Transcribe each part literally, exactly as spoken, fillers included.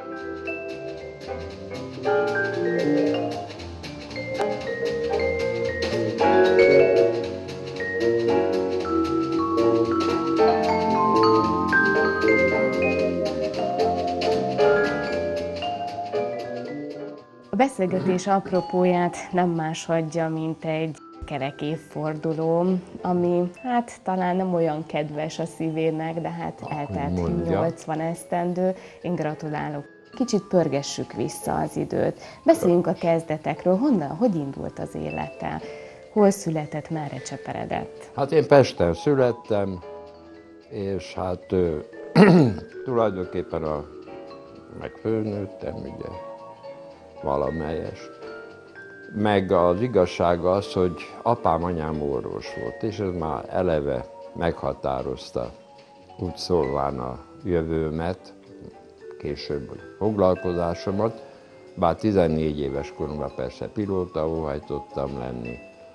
A beszélgetés apropóját nem más hagyja, mint egy kerek évforduló, ami hát talán nem olyan kedves a szívének, de hát eltelt nyolcvan esztendő. Én gratulálok. Kicsit pörgessük vissza az időt. Beszéljünk a kezdetekről. Honnan, hogy indult az élete? Hol született, merre cseperedett? Hát én Pesten születtem, és hát ö, tulajdonképpen a, meg fölnőttem, ugye, valamelyest. Meg az igazság az, hogy apám, anyám orvos volt, és ez már eleve meghatározta úgy szólván a jövőmet, később foglalkozásomat, bár tizennégy éves koromban persze pilóta óhajtottam lenni,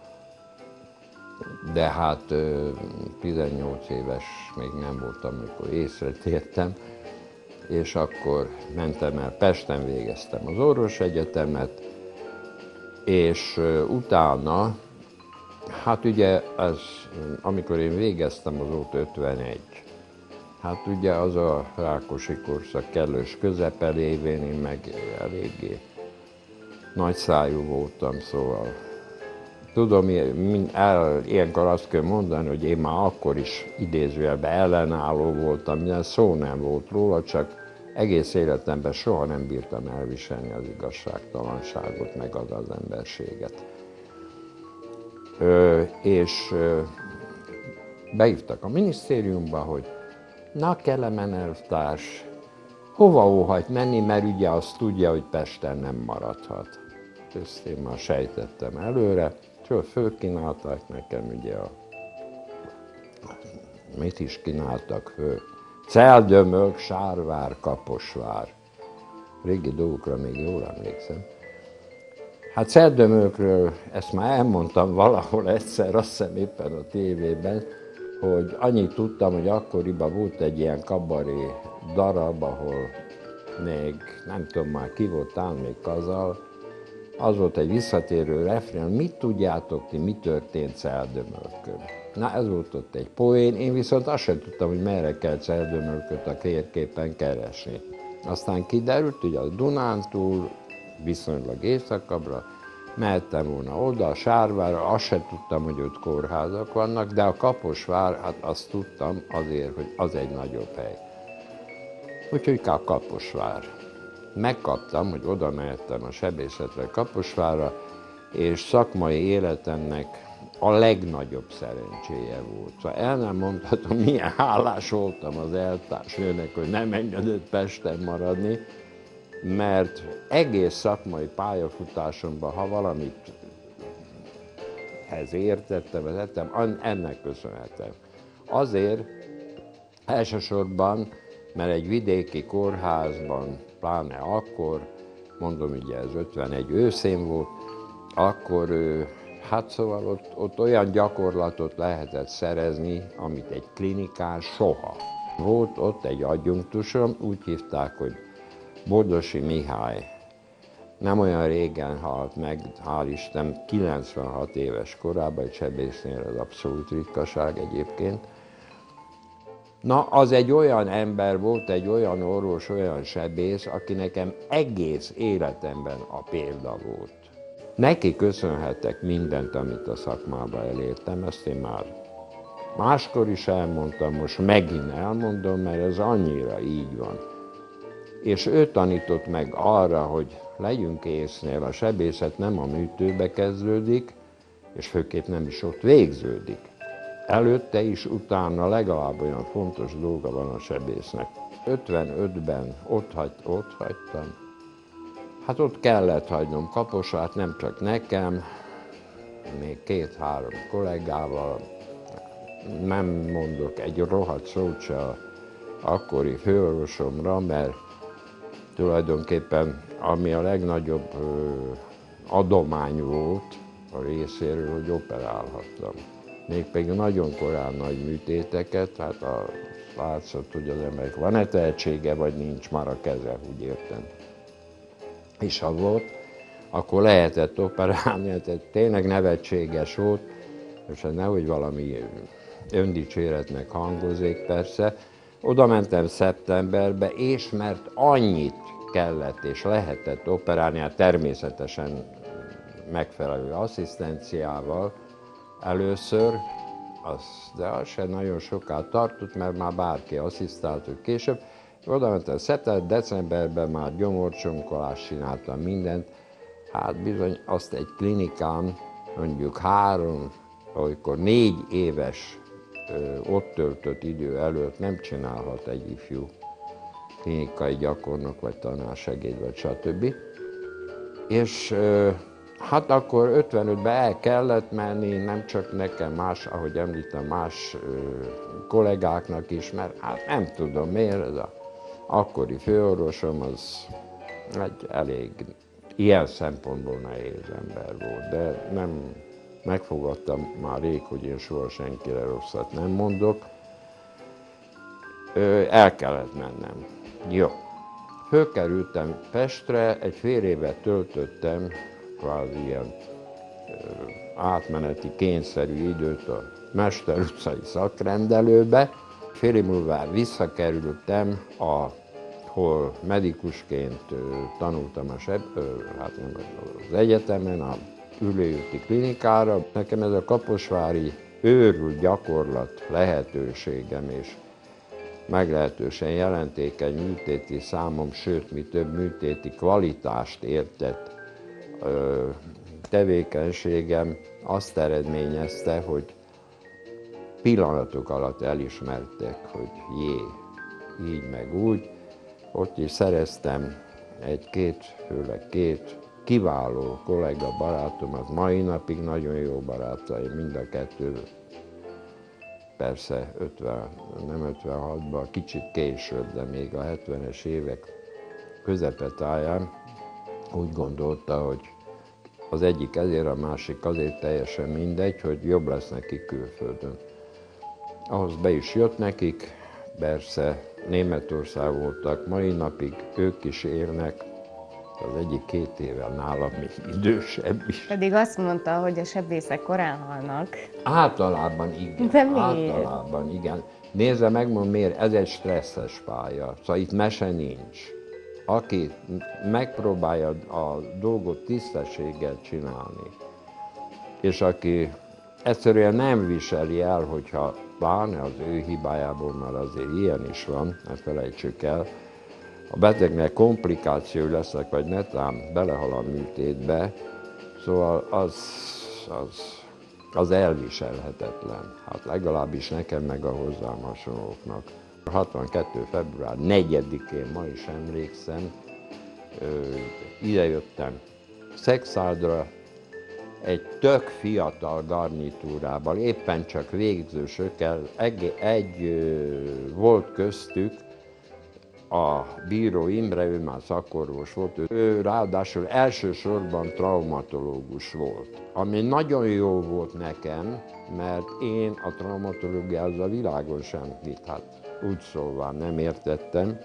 de hát tizennyolc éves még nem voltam, amikor észre tértem, és akkor mentem el, Pesten végeztem az orvosegyetemet, és utána, hát ugye ez, amikor én végeztem, az volt ötvenegy. Hát ugye az a Rákosi korszak kellős közepelévén, én meg eléggé nagyszájú voltam, szóval tudom, el, ilyenkor azt kell mondani, hogy én már akkor is idézőjelben ellenálló voltam, minden szó nem volt róla, csak egész életemben soha nem bírtam elviselni az igazságtalanságot, meg az az emberséget. Ö, és ö, beívtak a minisztériumba, hogy na, Kelemen elvtárs, hova óhajt menni, mert ugye azt tudja, hogy Pesten nem maradhat. Ezt én már sejtettem előre, és fölkínálták nekem ugye a... Mit is kínáltak föl? Celdömölk, Sárvár, Kaposvár. Régi dolgokra még jól emlékszem. Hát Celdömölkről, ezt már elmondtam valahol egyszer, azt hiszem éppen a tévében, hogy annyit tudtam, hogy akkoriban volt egy ilyen kabaré darab, ahol még nem tudom már ki volt, ám még Kazal, az volt egy visszatérő refrén, mit tudjátok ti, mi történt Celdömölkön. Na, ez volt ott egy poén, én viszont azt sem tudtam, hogy merre kell Celdömölköt a térképen keresni. Aztán kiderült, hogy a Dunántúl viszonylag északabbra mehettem volna oda, a Sárvárra, azt sem tudtam, hogy ott kórházak vannak, de a Kaposvár, hát azt tudtam azért, hogy az egy nagyobb hely. Úgyhogy a Kaposvár. Megkaptam, hogy oda mehettem a sebészetre Kaposvárra, és szakmai életemnek a legnagyobb szerencséje volt. Szóval el nem mondhatom, milyen hálás voltam az eltársnőnek, hogy nem engedett Pesten maradni, mert egész szakmai pályafutásomban, ha valamit ez értettem, vezettem, ennek köszönhetem. Azért elsősorban, mert egy vidéki kórházban, pláne akkor, mondom, ugye ez ötvenegy őszén volt, akkor hát szóval ott, ott olyan gyakorlatot lehetett szerezni, amit egy klinikán soha. Volt ott egy adjunktusom, úgy hívták, hogy Bordosi Mihály. Nem olyan régen halt meg, hál' Isten, kilencvenhat éves korában, egy sebésznél az abszolút ritkaság egyébként. Na, az egy olyan ember volt, egy olyan orvos, olyan sebész, aki nekem egész életemben a példa volt. Neki köszönhetek mindent, amit a szakmában elértem, ezt én már máskor is elmondtam, most megint elmondom, mert ez annyira így van. És ő tanított meg arra, hogy legyünk észnél, a sebészet nem a műtőbe kezdődik, és főképp nem is ott végződik. Előtte is, utána legalább olyan fontos dolga van a sebésznek. ötvenötben ott, hagy, ott hagytam. Hát ott kellett hagynom Kaposvárt, nem csak nekem, még két-három kollégával. Nem mondok egy rohadt szót se a akkori főorvosomra, mert tulajdonképpen ami a legnagyobb ö, adomány volt a részéről, hogy operálhattam. Mégpedig nagyon korán nagy műtéteket, hát a látszott, hogy az emberek van-e tehetsége, vagy nincs már a keze, úgy értem. És ha volt, akkor lehetett operálni, tehát tényleg nevetséges volt, és ez nehogy valami öndicséretnek hangozik persze. Oda mentem szeptemberbe, és mert annyit kellett és lehetett operálni, hát természetesen megfelelő asszisztenciával először, az, de az sem nagyon soká tartott, mert már bárki asszisztált, hogy később. Oda mentem szeptember, decemberben már gyomorcsonkolást csináltam mindent. Hát bizony azt egy klinikán, mondjuk három, amikor négy éves ö, ott töltött idő előtt nem csinálhat egy ifjú klinikai gyakornok, vagy tanársegéd, vagy stb. És ö, hát akkor ötvenötben el kellett menni, nem csak nekem, más, ahogy említem, más ö, kollégáknak is, mert hát nem tudom miért, ez az akkori főorvosom az egy elég ilyen szempontból nehéz ember volt, de nem megfogadtam már rég, hogy én soha senkire rosszat nem mondok. Ö, el kellett mennem. Jó. Fölkerültem Pestre, egy fél évet töltöttem, kvázi ilyen ö, átmeneti kényszerű időt a Mester utcai szakrendelőbe. Fél év múlva visszakerültem, ahol medikusként ö, tanultam a seb, ö, hát nem, az egyetemen, a Üllőúti klinikára. Nekem ez a kaposvári őrült gyakorlat lehetőségem és meglehetősen jelentékeny műtéti számom, sőt, mi több műtéti kvalitást értett ö, tevékenységem azt eredményezte, hogy pillanatok alatt elismertek, hogy jé, így meg úgy. Ott is szereztem egy-két, főleg két kiváló kollega barátom, az mai napig nagyon jó barátaim, mind a kettő. Persze ötven, nem ötvenhatban, kicsit később, de még a hetvenes évek közepetáján úgy gondolta, hogy az egyik ezért, a másik azért, teljesen mindegy, hogy jobb lesz neki külföldön. Ahhoz be is jött nekik, persze Németország voltak, mai napig ők is érnek, az egyik két éve nálam még idősebb is. Pedig azt mondta, hogy a sebészek korán halnak. Általában igen. De miért? Általában igen. Nézze, megmondom miért, ez egy stresszes pálya, szóval itt mese nincs. Aki megpróbálja a dolgot tisztességgel csinálni, és aki egyszerűen nem viseli el, hogyha pláne az ő hibájából, mert azért ilyen is van, ne felejtsük el, a betegnek komplikáció lesznek, vagy netán belehal a műtétbe, szóval az, az, az elviselhetetlen. Hát legalábbis nekem, meg a hozzám hasonlóknak. hatvankettő február negyedikén, ma is emlékszem, idejöttem Szexárdra, egy tök fiatal garnitúrával, éppen csak végzősökkel, egy, egy volt köztük, a bíró Imre, ő már szakorvos volt, ő ráadásul elsősorban traumatológus volt, ami nagyon jó volt nekem, mert én a traumatológiához a világon semmit, hát úgy szólván nem értettem.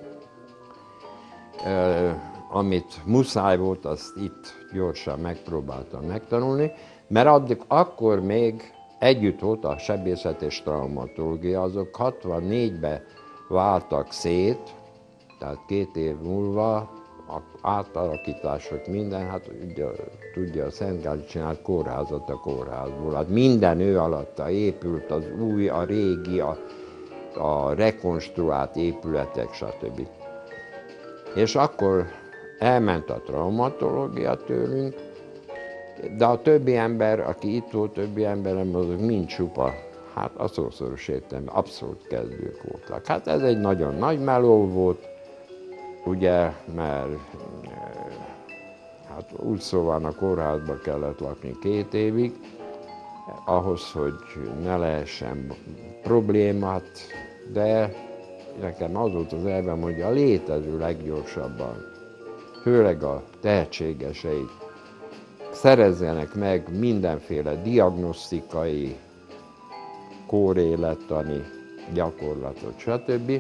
Amit muszáj volt, azt itt gyorsan megpróbáltam megtanulni, mert addig, akkor még együtt volt a sebészet és traumatológia, azok hatvannégyben váltak szét, tehát két év múlva a átalakítások minden, hát ugye, tudja, a Szent Gáli csinált kórházat a kórházból, hát minden ő alatta épült, az új, a régi, a, a rekonstruált épületek, stb. És akkor elment a traumatológia tőlünk, de a többi ember, aki itt volt, többi emberem, azok mind csupa, hát a szószoros értelemben abszolút kezdők voltak. Hát ez egy nagyon nagy meló volt, ugye, mert hát úgy szóval a kórházba kellett lakni két évig, ahhoz, hogy ne lehessen problémát, de nekem az volt az elvem, hogy a létező leggyorsabban, főleg a tehetségeseik, szerezzenek meg mindenféle diagnosztikai, kórélettani gyakorlatot, stb.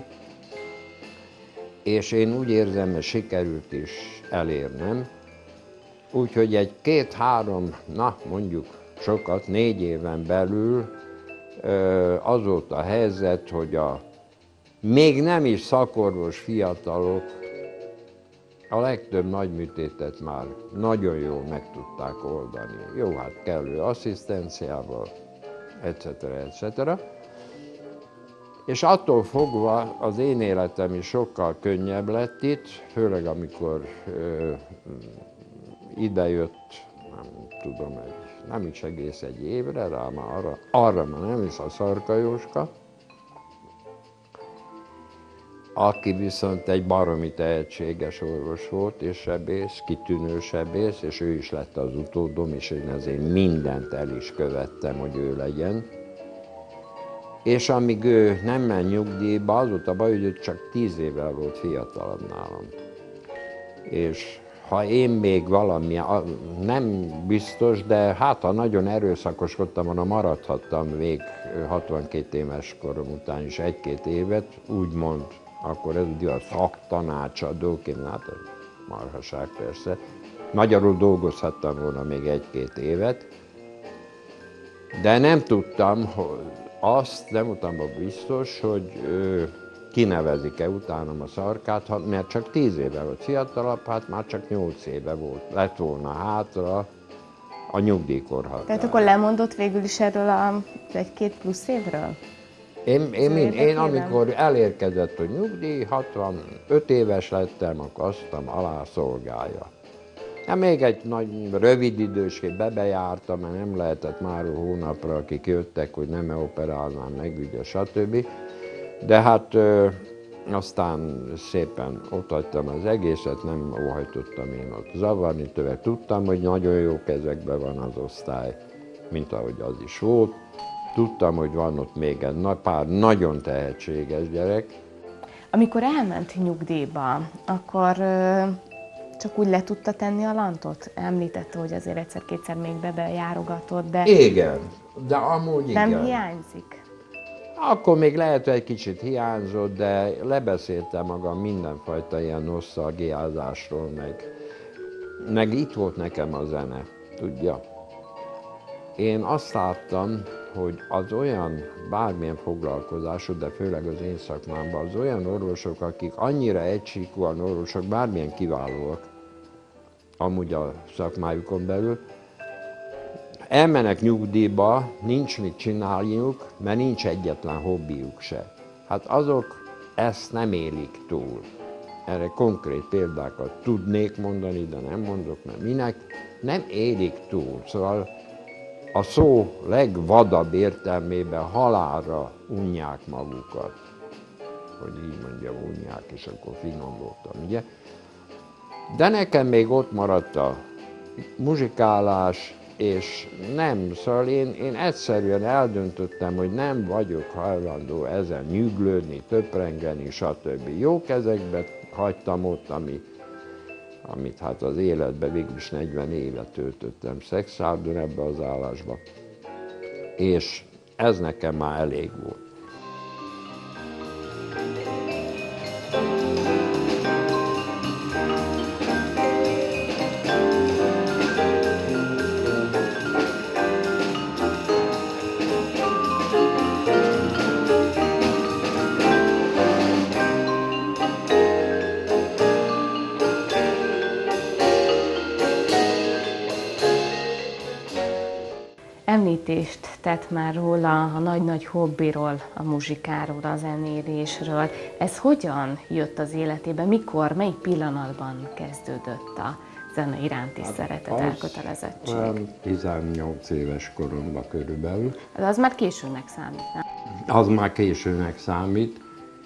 És én úgy érzem, hogy sikerült is elérnem. Úgyhogy egy két-három, na mondjuk sokat, négy éven belül az volt a helyzet, hogy a még nem is szakorvos fiatalok a legtöbb nagyműtétet már nagyon jól meg tudták oldani. Jó, hát kellő asszisztenciával, et cetera, et cetera. És attól fogva az én életem is sokkal könnyebb lett itt, főleg amikor ö, idejött, nem tudom, egy, nem is egész egy évre, rá már arra, arra már nem is a Szarka Jóska, aki viszont egy baromi tehetséges orvos volt, és sebész, kitűnő sebész, és ő is lett az utódom, és én azért mindent el is követtem, hogy ő legyen. És amíg ő nem ment nyugdíjba, az volt a baj, hogy ő csak tíz évvel volt fiatalabb nálam. És ha én még valami, nem biztos, de hát ha nagyon erőszakoskodtam volna, maradhattam még hatvankét éves korom után is egy-két évet, úgymond, akkor ez ugye a szaktanácsadóként, hát ez marhaság persze. Magyarul dolgozhattam volna még egy-két évet, de nem tudtam, hogy azt nem voltam biztos, hogy ő, kinevezik-e utánam a Szarkát, mert csak tíz éve volt fiatalabb, hát már csak nyolc éve volt, lett volna hátra a nyugdíjkorhatár. Tehát akkor lemondott végül is erről a egy-két plusz évről? Én, én, én, én amikor elérkezett a nyugdíj, hatvanöt éves lettem, akkor azt mondtam, alá szolgálja. Ja, még egy nagy, rövid idősként bebejártam, mert nem lehetett már hónapra, akik jöttek, hogy nem operálnám meg, ugye, stb. De hát ö, aztán szépen otthagytam az egészet, nem óhajtottam én ott zavarni, tőle tudtam, hogy nagyon jó kezekben van az osztály, mint ahogy az is volt. Tudtam, hogy van ott még egy pár nagyon tehetséges gyerek. Amikor elment nyugdíjba, akkor ö, csak úgy le tudta tenni a lantot? Említette, hogy azért egyszer-kétszer még bebejárogatott, de... Igen, de amúgy igen. Nem hiányzik? Akkor még lehet, hogy egy kicsit hiányzott, de lebeszéltem magam mindenfajta ilyen nosztalgiázásról, meg, meg itt volt nekem a zene, tudja. Én azt láttam, hogy az olyan bármilyen foglalkozású, de főleg az én szakmámban, az olyan orvosok, akik annyira egysíkúan orvosok, bármilyen kiválóak, amúgy a szakmájukon belül, elmennek nyugdíjba, nincs mit csinálniuk, mert nincs egyetlen hobbiuk se. Hát azok ezt nem élik túl. Erre konkrét példákat tudnék mondani, de nem mondok, mert minek. Nem élik túl. Szóval a szó legvadabb értelmében halálra unják magukat. Hogy így mondjam, unják, és akkor finom voltam, ugye? De nekem még ott maradt a muzsikálás, és nem, szóval én, én egyszerűen eldöntöttem, hogy nem vagyok hajlandó ezen nyüglődni, töprengeni, stb. Jó kezekbe hagytam ott, ami, amit hát az életben végül is negyven évet töltöttem szexárdon ebbe az állásba, és ez nekem már elég volt. Említést tett már róla, a nagy-nagy hobbiról, a muzsikáról, a zenélésről. Ez hogyan jött az életébe? Mikor, melyik pillanatban kezdődött a zene iránti hát szeretet, elkötelezettség? tizennyolc éves koromban körülbelül. De az már későnek számít, nem? Az már későnek számít,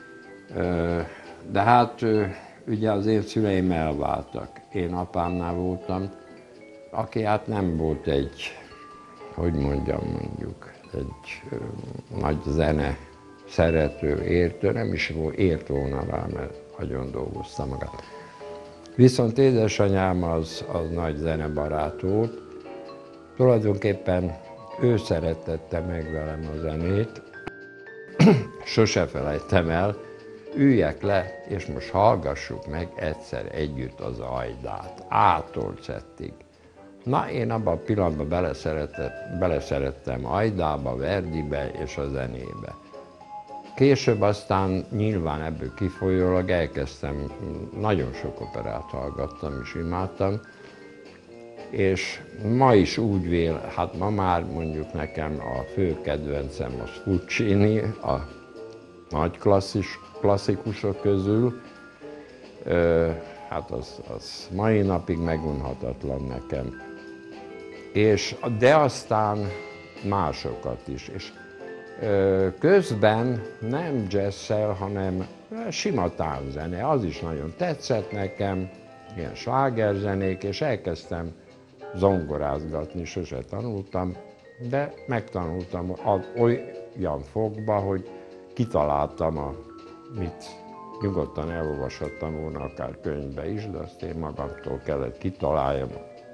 de hát ugye az én szüleim elváltak. Én apámnál voltam, aki hát nem volt egy, hogy mondjam, mondjuk, egy ö, nagy zene szerető, értő, nem is ért volna rá, mert nagyon dolgozta magát. Viszont édesanyám az, az nagy zenebarát volt. Tulajdonképpen ő szerettette meg velem a zenét, sose felejtem el, üljek le, és most hallgassuk meg egyszer együtt az Ajdát, A-tól Z-ig. Na, én abban a pillanatban beleszerettem Ajdába, Verdibe és a zenébe. Később aztán nyilván ebből kifolyólag elkezdtem, nagyon sok operát hallgattam és imádtam, és ma is úgy vél, hát ma már mondjuk nekem a fő kedvencem az Puccini, a nagy klasszis, klasszikusok közül, Ö, hát az, az mai napig megunhatatlan nekem. És, de aztán másokat is. És ö, közben nem jazz-szel, hanem sima tánzene, az is nagyon tetszett nekem, ilyen slágerzenék, és elkezdtem zongorázgatni, sose tanultam, de megtanultam olyan fogba, hogy kitaláltam, a, mit nyugodtan elolvashattam volna akár könyvbe is, de azt én magamtól kellett kitaláljam.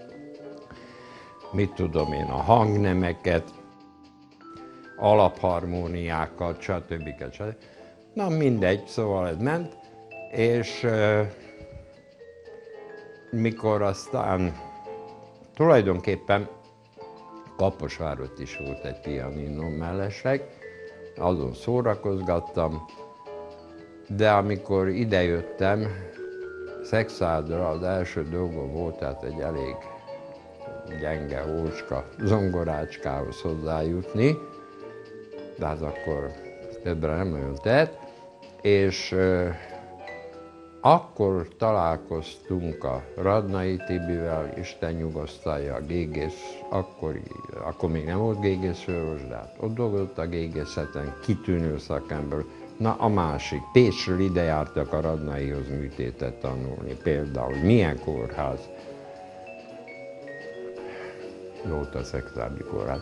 Mit tudom én, a hangnemeket, alapharmóniákat, stb. stb. Na mindegy, szóval ez ment, és euh, mikor aztán tulajdonképpen Kaposvárott is volt egy pianinom mellesleg, azon szórakozgattam, de amikor idejöttem, Szekszárdyra az első dolgom volt, tehát egy elég gyenge, ócska zongorácskához hozzájutni, de hát akkor többre nem nagyon tett, és euh, akkor találkoztunk a Radnai Tibivel, Isten nyugosztalja, a gégész, akkor, akkor még nem volt gégészőrös, de hát ott dolgozott a gégészeten, kitűnő szakember. Na a másik, Pécsről ide jártak a Radnaihoz műtétet tanulni, például milyen kórház, volt a Szekszárdi kórház.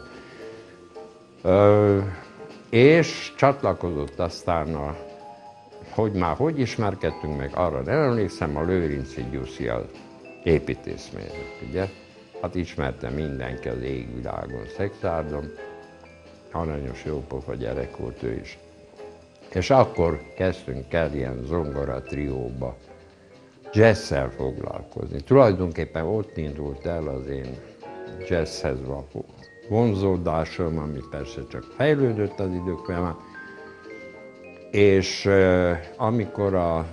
Ö, és csatlakozott aztán a, hogy már hogy ismerkedtünk meg, arra nem emlékszem, a Lőrinci Gyuszi az építészmérnök, ugye? Hát ismerte mindenki az égvilágon Szekszárdon, aranyos, jópofa gyerek volt ő is. És akkor kezdtünk el ilyen zongora trióba jazzszel foglalkozni. Tulajdonképpen ott indult el az én jazzhez való vonzódásom, ami persze csak fejlődött az idők folyamán. És euh, amikor a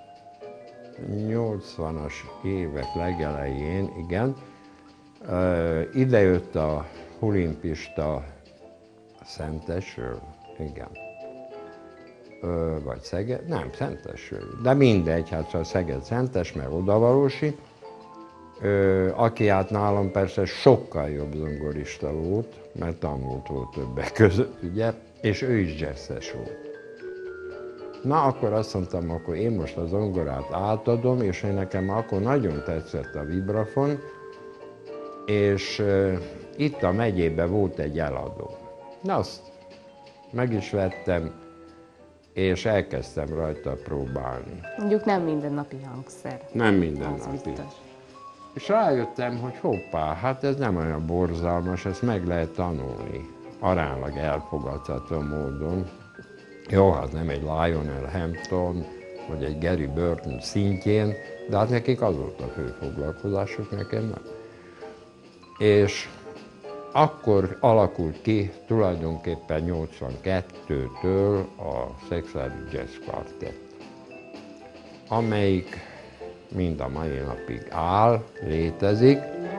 nyolcvanas évek legelején, igen, euh, idejött a Hulin Pista Szentesről, igen, Ö, vagy Szeged, nem, Szentesről, de mindegy, hát szóval Szeged Szentes, meg Odavalósi, Ö, aki hát nálam persze sokkal jobb zongorista volt, mert tanult volt többek között, ugye, és ő is jazzes volt. Na, akkor azt mondtam, akkor én most a zongorát átadom, és én nekem akkor nagyon tetszett a vibrafon, és uh, itt a megyében volt egy eladó. Na, azt meg is vettem, és elkezdtem rajta próbálni. Mondjuk nem mindennapi hangszer. Nem mindennapi. És rájöttem, hogy hoppá, hát ez nem olyan borzalmas, ezt meg lehet tanulni. Aránylag elfogadható módon. Jó, hát nem egy Lionel Hampton, vagy egy Gary Burton szintjén, de hát nekik az volt a fő foglalkozásuk, nekem nem. És akkor alakult ki tulajdonképpen nyolcvankettőtől a Szekszárdi Jazz Quartet, amelyik mind a mai napig áll, létezik.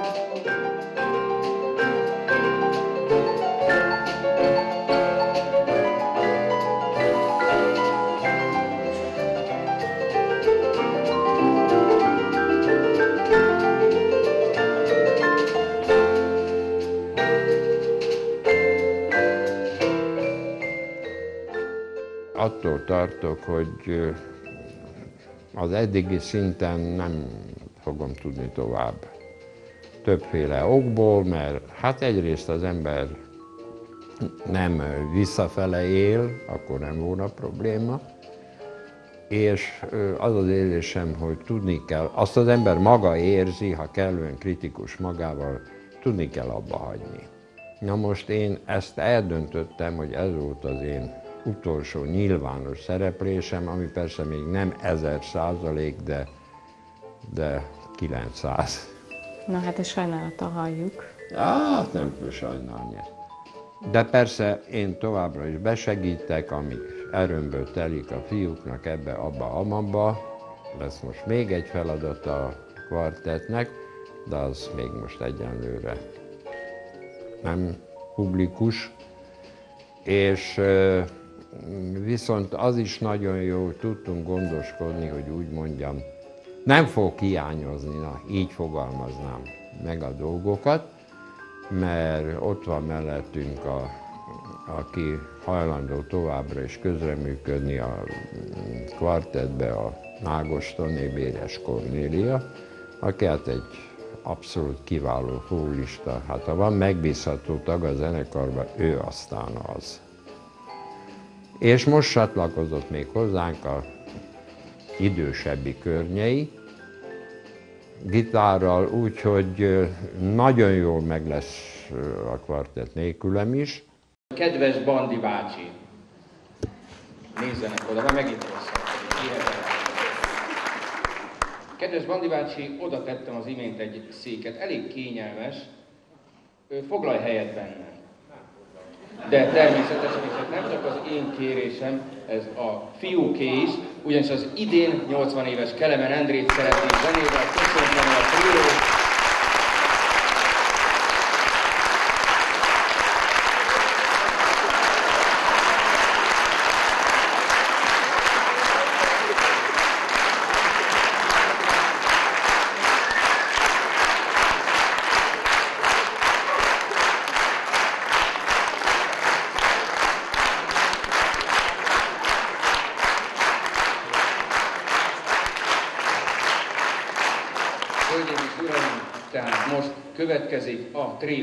Attól tartok, hogy az eddigi szinten nem fogom tudni tovább. Többféle okból, mert hát egyrészt az ember nem visszafele él, akkor nem volna probléma, és az az érzésem, hogy tudni kell, azt az ember maga érzi, ha kellően kritikus magával, tudni kell abba hagyni. Na most én ezt eldöntöttem, hogy ez volt az én utolsó nyilvános szereplésem, ami persze még nem ezer százalék, de, de kilencszáz. Na hát a sajnálattal halljuk. Hát nem kell sajnálni. De persze én továbbra is besegítek, amíg erőmből telik a fiúknak ebbe, abba, amabba. Lesz most még egy feladat a kvartettnek, de az még most egyenlőre nem publikus. És viszont az is nagyon jó, hogy tudtunk gondoskodni, hogy úgy mondjam, nem fog hiányozni, na, így fogalmaznám meg a dolgokat, mert ott van mellettünk, a, aki hajlandó továbbra is közreműködni a kvartettbe, a Nágostoné Béres Kornélia, aki hát egy abszolút kiváló fólista. Hát ha van megbízható tag a zenekarban, ő aztán az. És most csatlakozott még hozzánk a idősebbi környei gitárral, úgyhogy nagyon jól meg lesz a kvartett nélkülem is. Kedves Bandi bácsi, nézzenek oda, már megint rosszak. Kedves Bandi bácsi, oda tettem az imént egy széket, elég kényelmes, foglalj helyet benne. De természetesen, és nem csak az én kérésem, ez a fiúké is, ugyanis az idén nyolcvan éves Kelemen Endrét szeretnék zenével köszönteni a triót. Hölgyeim és uraim, tehát most következik a trió.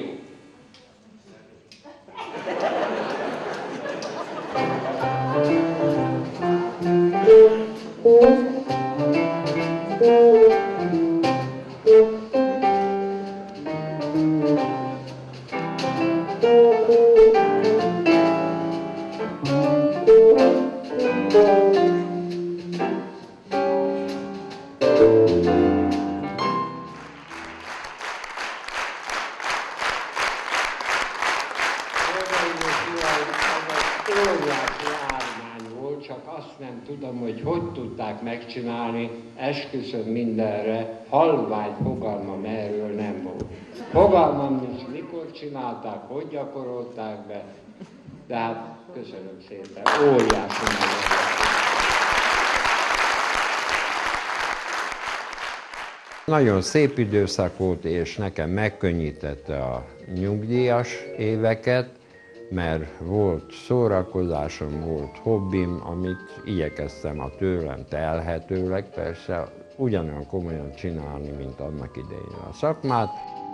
Megcsinálni, esküszöm mindenre, halvány fogalmam erről nem volt. Fogalmam nincs, mikor csinálták, hogy gyakorolták be, de hát köszönöm szépen, óriási minden. Nagyon szép időszak volt, és nekem megkönnyítette a nyugdíjas éveket, mert volt szórakozásom, volt hobbim, amit igyekeztem a tőlem telhetőleg, persze ugyanolyan komolyan csinálni, mint annak idején a szakmát.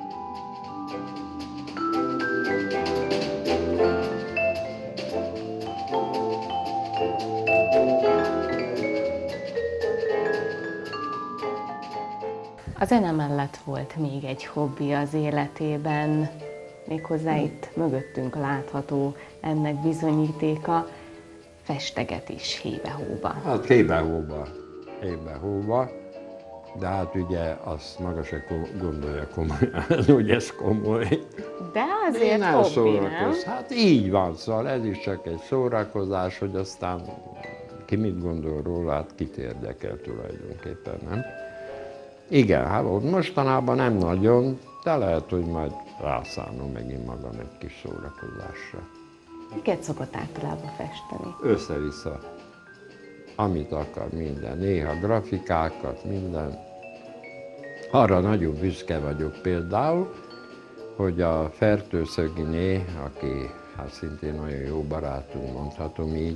A zene mellett volt még egy hobbi az életében, méghozzá itt mögöttünk látható ennek bizonyítéka, festeget is hébe-hóba. Hát hébe-hóba, hébe-hóba, de hát ugye azt maga se gondolja komolyan, hogy ez komoly. De azért Én hobbi, nem? Hát így van, szóval ez is csak egy szórakozás, hogy aztán ki mit gondol róla, hát kit érdekel tulajdonképpen, nem? Igen, hát mostanában nem nagyon, de lehet, hogy majd rászánom megint magam egy kis szórakozásra. Miket szokott általában festeni? Össze-vissza. Amit akar, minden. Néha grafikákat, minden. Arra nagyon büszke vagyok például, hogy a Fertőszöginé, aki hát szintén nagyon jó barátunk, mondhatom így,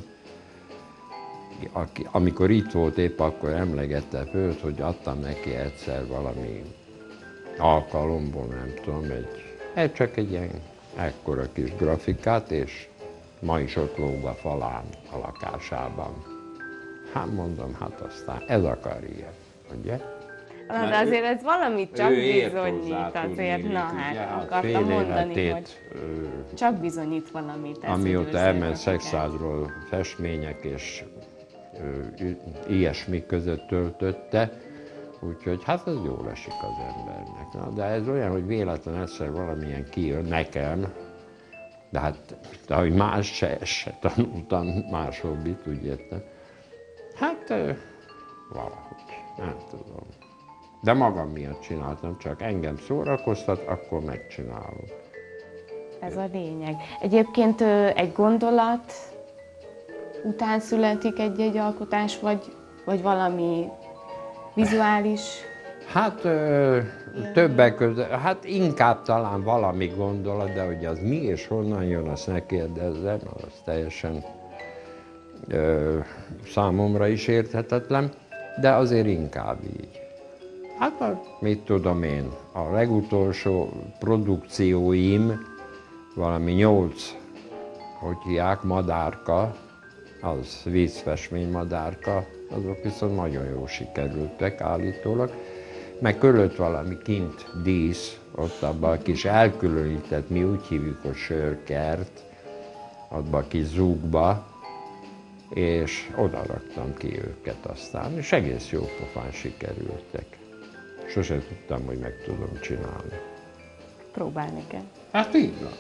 aki, amikor itt volt, épp akkor emlegette föl, hogy adtam neki egyszer valami alkalomból, nem tudom, egy, egy csak egy ilyen ekkora kis grafikát, és ma is ott lóg a falán a lakásában. Hát mondom, hát aztán ez a karrier, ugye? Na, de azért ez valamit csak bizonyít azért, na hát, hát, akartam mondani, hogy csak bizonyít valamit. Amióta elment Szekszárról festmények és ilyesmi között töltötte, úgyhogy hát ez jól esik az embernek. Na, de ez olyan, hogy véletlen egyszer valamilyen kijön nekem, de hát, de hogy más se, se tanultam máshobbit, úgy értem. Hát valahogy, nem tudom. De magam miatt csináltam, csak engem szórakoztat, akkor megcsinálom. Ez a lényeg. Egyébként egy gondolat után születik egy-egy alkotás, vagy, vagy valami vizuális? Hát ö, többek között, hát inkább talán valami gondolat, de hogy az mi és honnan jön, azt ne kérdezzem, az teljesen ö, számomra is érthetetlen, de azért inkább így. Hát mit tudom én, a legutolsó produkcióim, valami nyolc, hogy hívják, madárka, az vízfestmény madárka, azok viszont nagyon jól sikerültek állítólag. Meg körült valami kint dísz, ott abban a kis elkülönített, mi úgy hívjuk, hogy sörkert, abban a kis zúgba, és oda raktam ki őket aztán, és egész jó pofán sikerültek. Sose tudtam, hogy meg tudom csinálni. Próbálni kell. Hát így van.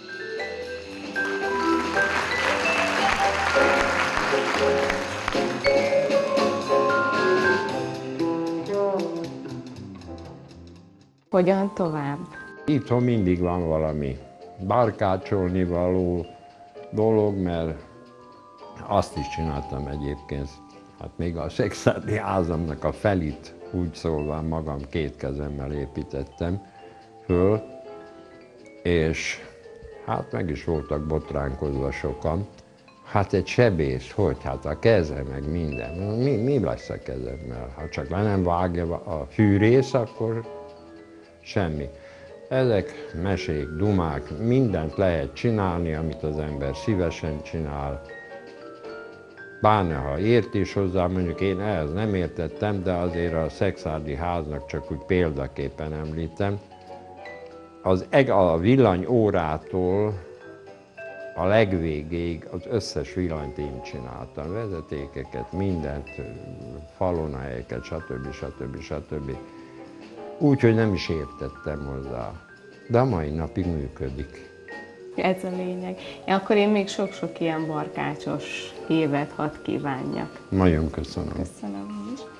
Hogyan tovább? Itthon mindig van valami barkácsolni való dolog, mert azt is csináltam egyébként, hát még a szekszárdi házamnak a felit úgy szólva magam két kezemmel építettem föl, és hát meg is voltak botránkozva sokan. Hát egy sebész, hogy? Hát a keze, meg minden. Mi, mi lesz a kezemmel? Ha csak le nem vágja a fűrész, akkor semmi. Ezek mesék, dumák, mindent lehet csinálni, amit az ember szívesen csinál. Bárne, ha ért is hozzá, mondjuk én ehhez nem értettem, de azért a szekszárdi háznak csak úgy példaképpen említem. Az a villany órától a legvégéig az összes villanyt én csináltam. Vezetékeket, mindent, falonahelyeket, stb. stb. stb. Úgyhogy nem is értettem hozzá. De a mai napig működik. Ez a lényeg. Ja, akkor én még sok-sok ilyen barkácsos évet hadd kívánjak. Nagyon köszönöm. Köszönöm is.